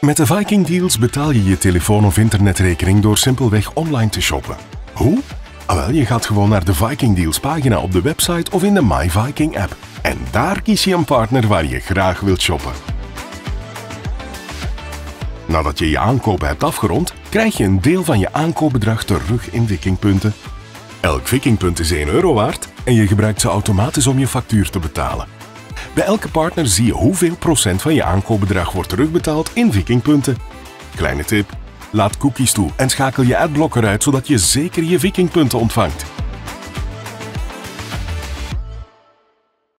Met de Viking Deals betaal je je telefoon- of internetrekening door simpelweg online te shoppen. Hoe? Wel, je gaat gewoon naar de Viking Deals pagina op de website of in de My Viking app. En daar kies je een partner waar je graag wilt shoppen. Nadat je je aankopen hebt afgerond, krijg je een deel van je aankoopbedrag terug in Vikingpunten. Elk Vikingpunt is €1 waard en je gebruikt ze automatisch om je factuur te betalen. Bij elke partner zie je hoeveel procent van je aankoopbedrag wordt terugbetaald in Vikingpunten. Kleine tip: laat cookies toe en schakel je adblocker uit zodat je zeker je Vikingpunten ontvangt.